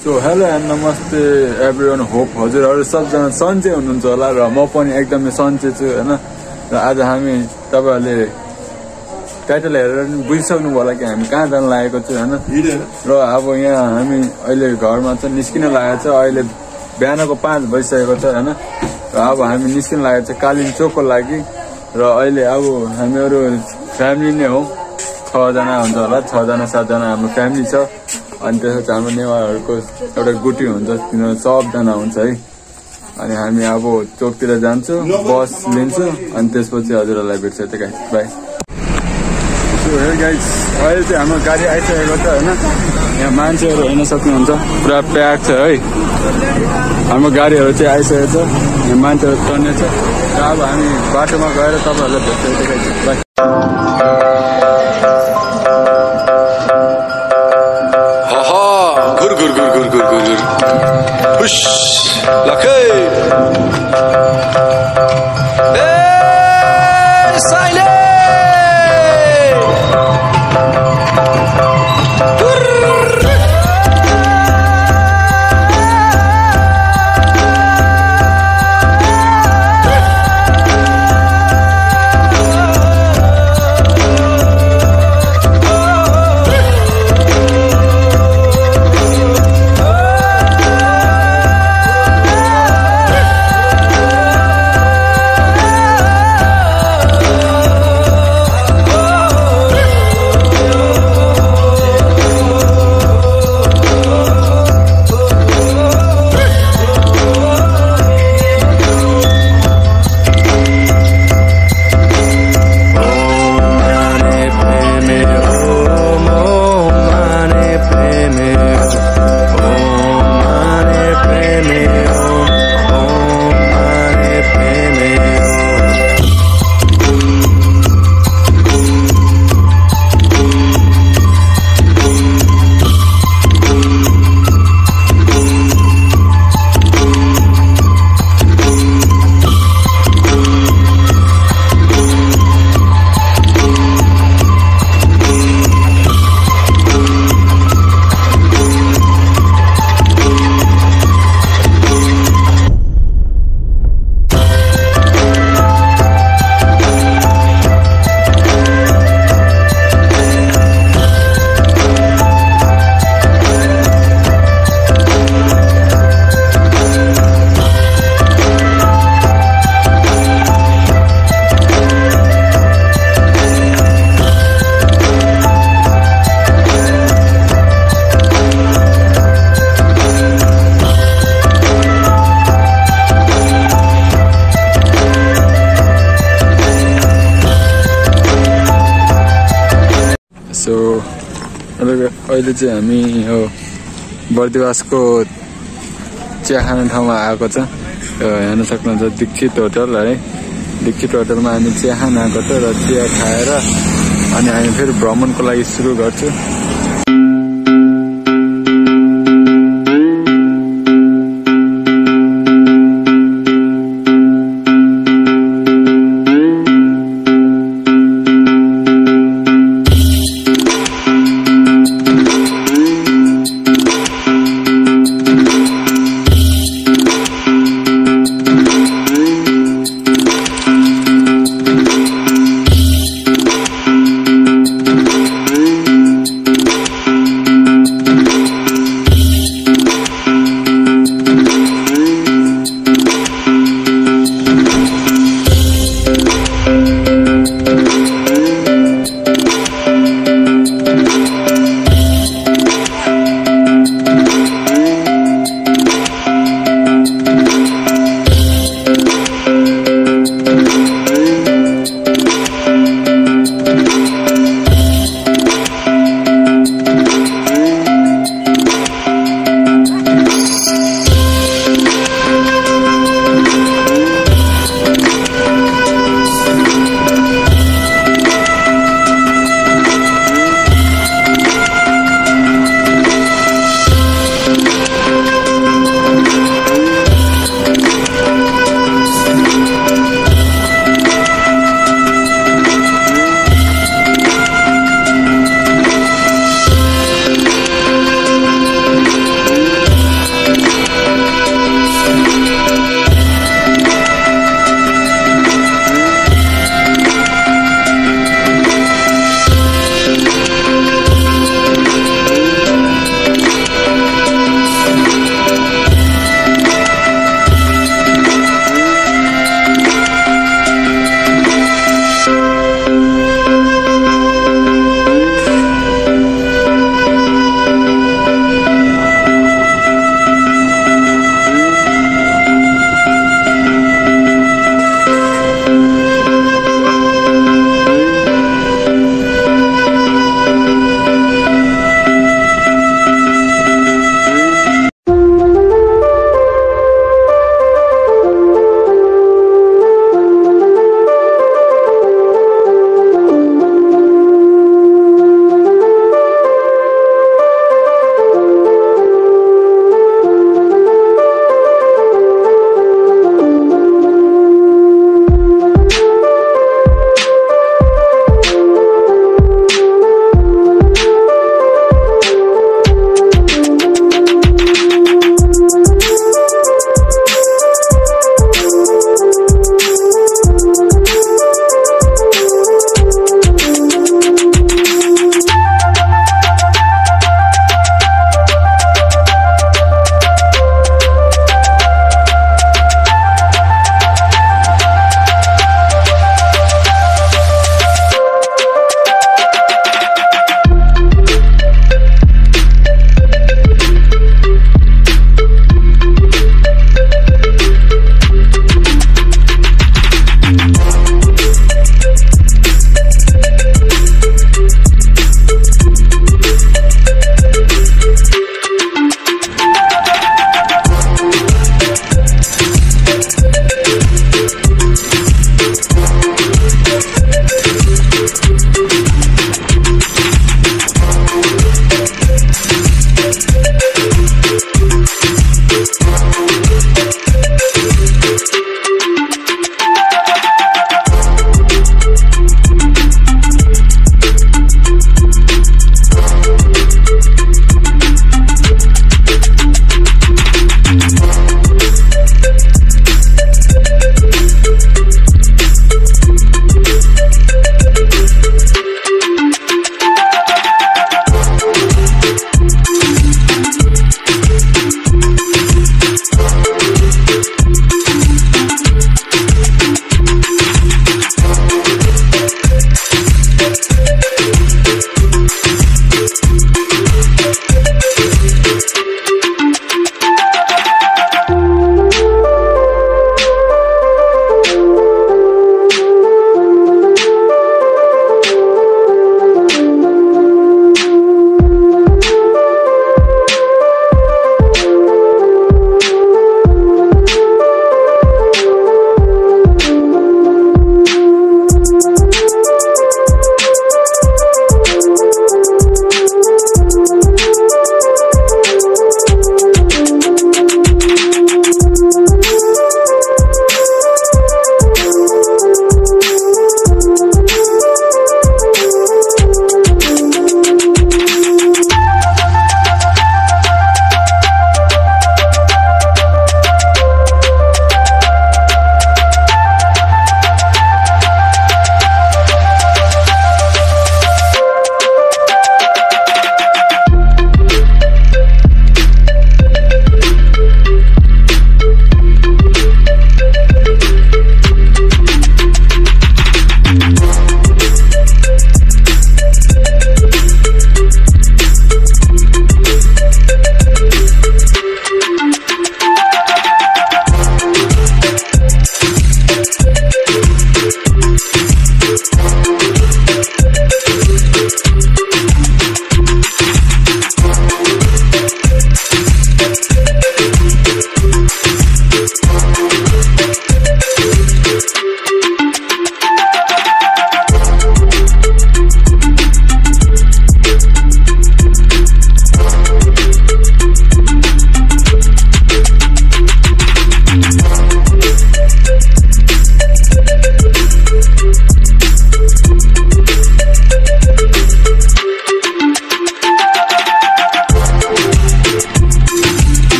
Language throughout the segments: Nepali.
सो हेलो एन्ड नमस्ते एभ्रिवान, होप हजुरहरू सबजना सन्चै हुनुहुन्छ होला र म पनि एकदमै सन्चै छु हैन। र आज हामी तपाईहरुले टाइटल हेरेर बुझिसक्नु होला कि हामी कहाँ जान लागेको छु हैन। र अब यहाँ हामी अहिले घरमा चाहिँ निस्किन लागेको छ। अहिले बिहानको 5 बजिसकेको छ हैन। र अब हामी निस्किन लागेको छ कालिम चोकको लागि। र अहिले अब हामीहरु फ्यामिली नै हो, 6 जना हुन्छ होला, 6 जना 7 जना हाम्रो फ्यामिली छ। अनि त्यसपछि हाम्रो नेवारहरूको एउटा गुटी हुन्छ, तिनीहरू सबजना हुन्छ है। अनि हामी अब चोकतिर जान्छु, बस लिन्छु अनि त्यसपछि हजुरहरूलाई भेट्छ त guys, bye. So hey guys, अहिले चाहिँ हाम्रो गाडी आइसकेको छ हैन। यहाँ मान्छेहरू हेर्न सक्नुहुन्छ, पुरा प्याक छ है। हाम्रो गाडीहरू चाहिँ आइसकेको छ, यहाँ मान्छेहरू चढ्ने छ। र अब हामी बाटोमा गएर तपाईहरुलाई भेट्छ त guys, bye. Push, lakay. Silent. So अहिले चाहिँ हामी यो बर्दिवासको चिया खाने ठाउँमा आएको छ। हेर्न सक्नुहुन्छ दीक्षित होटल है। दीक्षित होटलमा हामी चिया खान आएको छ र चिया खाएर अनि हामी फेरि भ्रमणको लागि सुरु गर्छौँ।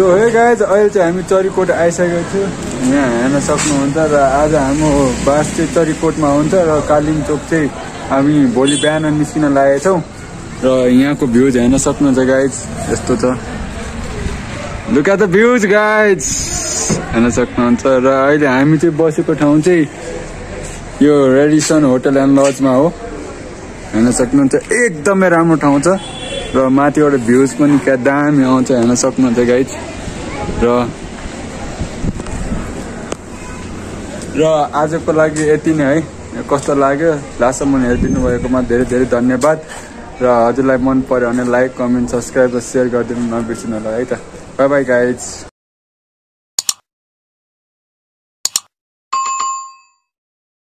सो हे गाइज अहिले चाहिँ हामी चरीकोट आइसकेको छौँ यहाँ हेर्न सक्नुहुन्छ र आज हाम्रो बास चाहिँ चरीकोटमा हुन्छ र कालिम्चोक चाहिँ हामी भोलि बिहान निस्किन लागेको छौँ र यहाँको भ्यूज हेर्न सक्नुहुन्छ गाइज यस्तो छ look at the views guys हेर्न सक्नुहुन्छ र अहिले हामी चाहिँ बसेको ठाउँ चाहिँ यो रेडिसन होटल एन्ड लजमा हो हेर्न सक्नुहुन्छ एकदमै राम्रो ठाउँ छ र माथिबाट भ्यूज पनि क्या दामी आउँछ हेर्न सक्नुहुन्छ गाइज र आजको लागि यति नै है कस्तो लाग्यो लास्टसम्म हेरिदिनु भएकोमा धेरै धेरै धन्यवाद र हजुरलाई मन पर्यो भने लाइक कमेन्ट सब्सक्राइब र सेयर गरिदिनु नबिर्सिनु होला है त बाइ बाइ गाइज